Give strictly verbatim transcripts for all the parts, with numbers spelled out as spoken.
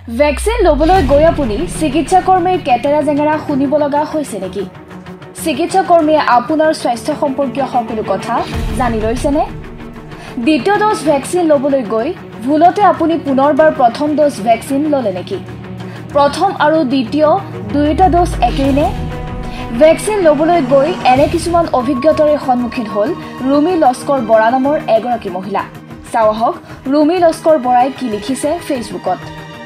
Vaccine লবলৈ গৈ আপুনি চিকিৎসা কৰ্মীৰ কেটেৰা জেঙেৰা শুনিব লগা হৈছে নেকি? চিকিৎসা কৰ্মীয়ে আপোনাৰ স্বাস্থ্য সম্পৰ্কীয় সকলো কথা জানি লৈছেনে? দ্বিতীয় ড'জ ভেকচিন লবলৈ গৈ ভুলতে আপুনি পুনৰবাৰ প্ৰথম ড'জ ভেকচিন ললে নেকি? প্ৰথম আৰু দ্বিতীয় দুয়োটা ড'জ একেইনে? ভেকচিন লবলৈ গৈ এনে কিছুমান অভিজ্ঞতাৰে সন্মুখীন হ'ল ৰুমি লস্কৰ বৰা নামৰ এগৰাকী মহিলা। চাওঁ আহক ৰুমি লস্কৰ বৰাই কি লিখিছে ফেচবুকত।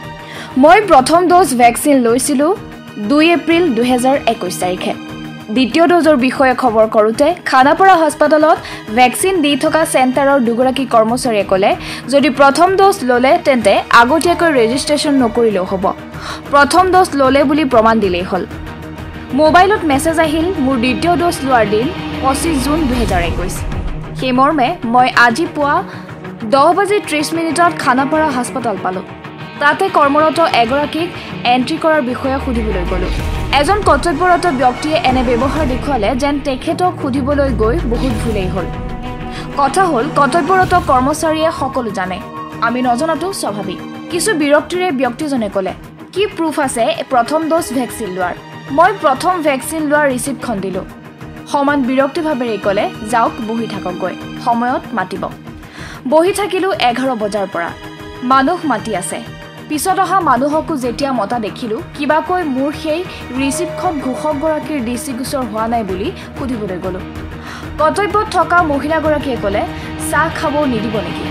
মই প্ৰথম ড'জ ভেকচিন লৈছিলোঁ দুই এপ্ৰিল দুহেজাৰ একৈছ তাৰিখে। দ্বিতীয় ড'জৰ বিষয়ে খবৰ কৰোঁতে খানাপাৰা হাস্পতালত ভেকচিন দি থকা চেণ্টাৰৰ দুগৰাকী কৰ্মচাৰীয়ে ক'লে যদি প্ৰথম ড'জ ল'লে তেন্তে আগতীয়াকৈ ৰেজিষ্ট্ৰেশ্যন নকৰিলেও হ'ব, প্ৰথম ড'জ ল'লে বুলি প্ৰমাণ দিলেই হ'ল। মোবাইলত মেছেজ আহিল মোৰ দ্বিতীয় ড'জ লোৱাৰ দিন পঁচিছ জুন দুহেজাৰ একৈছ। সেই মৰ্মে মই আজি পুৱা দহ বাজি ত্ৰিছ মিনিটত খানাপাৰা হাস্পতাল পালোঁ। তাতে কৰ্মৰত এগৰাকীক এণ্ট্ৰি কৰাৰ বিষয়ে সুধিবলৈ গ'লোঁ। এজন কৰ্তব্যৰত ব্যক্তিয়ে এনে ব্যৱহাৰ দেখুৱালে যেন তেখেতক সুধিবলৈ গৈ বহুত ভুলেই হ'ল। কথা হ'ল কৰ্তব্যৰত কৰ্মচাৰীয়ে সকলো জানে, আমি নজনাটো স্বাভাৱিক। কিছু বিৰক্তিৰে ব্যক্তিজনে ক'লে কি প্ৰুফ আছে প্ৰথম ড'জ ভেকচিন লোৱাৰ? মই প্ৰথম ভেকচিন লোৱাৰ ৰিচিপ্টখন দিলোঁ। সমান বিৰক্তিভাৱেৰে ক'লে যাওক বহি থাককগৈ, সময়ত মাতিব। বহি থাকিলোঁ এঘাৰ বজাৰ পৰা। মানুহ মাতি আছে। পিছত অহা মানুহকো যেতিয়া মতা দেখিলোঁ কিবাকৈ মোৰ সেই ৰিচিপ্টখন ঘোষকগৰাকীৰ দৃষ্টিগোচৰ হোৱা নাই বুলি সুধিবলৈ গ'লোঁ। কৰ্তব্যত থকা মহিলাগৰাকীয়ে ক'লে চাহ খাব নিদিব নেকি?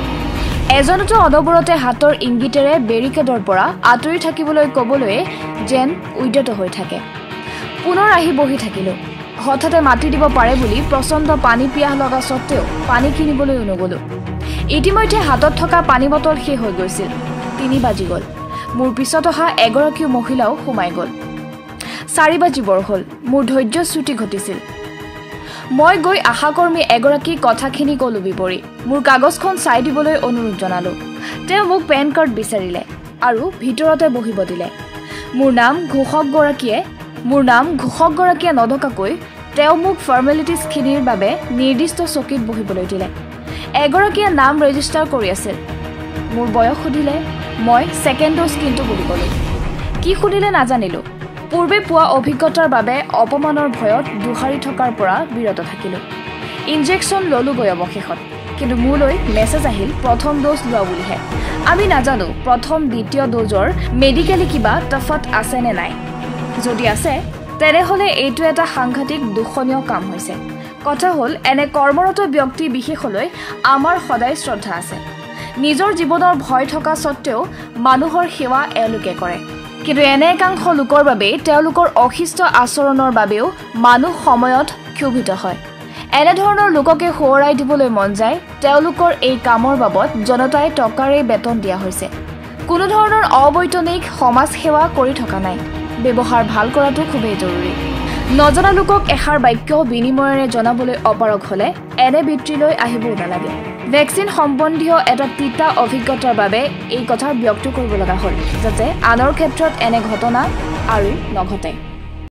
এজনতো অনবৰতে হাতৰ ইংগিতেৰে বেৰিকেডৰ পৰা আঁতৰি থাকিবলৈ ক'বলৈ যেন উদ্যত হৈ থাকে। পুনৰ আহি বহি থাকিলোঁ। হঠাতে মাতি দিব পাৰে বুলি প্ৰচণ্ড পানী পিয়াহ লগা স্বত্তেও পানী কিনিবলৈও নগ'লোঁ। ইতিমধ্যে হাতত থকা পানী বটল শেষ হৈ গৈছিল। তিনি বাজি গ'ল। মোৰ পিছত অহা এগৰাকী মহিলাও সোমাই গ'ল। চাৰি বাজিবৰ হ'ল। মোৰ ধৈৰ্যচ্যুতি ঘটিছিল। মই গৈ আশাকৰ্মী এগৰাকী কথাখিনি ক'লোঁ বিপৰী। মোৰ কাগজখন চাই দিবলৈ অনুৰোধ জনালোঁ। তেওঁ মোক পেন কাৰ্ড বিচাৰিলে আৰু ভিতৰতে বহিব দিলে। মোৰ নাম ঘোষকগৰাকীয়ে মোৰ নাম ঘোষকগৰাকীয়ে নধকাকৈ তেওঁ মোক ফৰ্মেলিটিজখিনিৰ বাবে নিৰ্দিষ্ট চকীত বহিবলৈ দিলে। এগৰাকীয়ে নাম ৰেজিষ্টাৰ কৰি আছিল। মোৰ বয়স সুধিলে। মই ছেকেণ্ড ড'জ কিন্তু বুলি ক'লোঁ। কি সুধিলে নাজানিলোঁ। পূৰ্বে পোৱা অভিজ্ঞতাৰ বাবে অপমানৰ ভয়ত দুহাৰি থকাৰ পৰা বিৰত থাকিলোঁ। ইনজেকশ্যন ল'লোগৈ অৱশেষত। কিন্তু মোলৈ মেছেজ আহিল প্ৰথম ড'জ লোৱা বুলিহে। আমি নাজানো প্ৰথম দ্বিতীয় ড'জৰ মেডিকেলি কিবা তফাত আছে নে নাই। যদি আছে তেনেহ'লে এইটো এটা সাংঘাতিক দূষণীয় কাম হৈছে। কথা হ'ল এনে কৰ্মৰত ব্যক্তি বিশেষলৈ আমাৰ সদায় শ্ৰদ্ধা আছে। নিজৰ জীৱনৰ ভয় থকা স্বত্তেও মানুহৰ সেৱা এওঁলোকে কৰে। কিন্তু এনে একাংশ লোকৰ বাবেই তেওঁলোকৰ অশিষ্ট আচৰণৰ বাবেও মানুহ সময়ত ক্ষোভিত হয়। এনেধৰণৰ লোককে সোঁৱৰাই দিবলৈ মন যায় তেওঁলোকৰ এই কামৰ বাবদ জনতাই টকাৰে বেতন দিয়া হৈছে। কোনো ধৰণৰ অবৈতনিক সমাজ সেৱা কৰি থকা নাই। ব্যৱহাৰ ভাল কৰাটো খুবেই জৰুৰী। নজনা লোকক এষাৰ বাক্য বিনিময়েৰে জনাবলৈ অপাৰগ হ'লে এনে বৃত্তিলৈ আহিবও নালাগে। ভেকচিন সম্বন্ধীয় এটা তিতা অভিজ্ঞতাৰ বাবে এই কথা ব্যক্ত কৰিব লগা হ'ল যাতে আনৰ ক্ষেত্ৰত এনে ঘটনা আৰু নঘটে।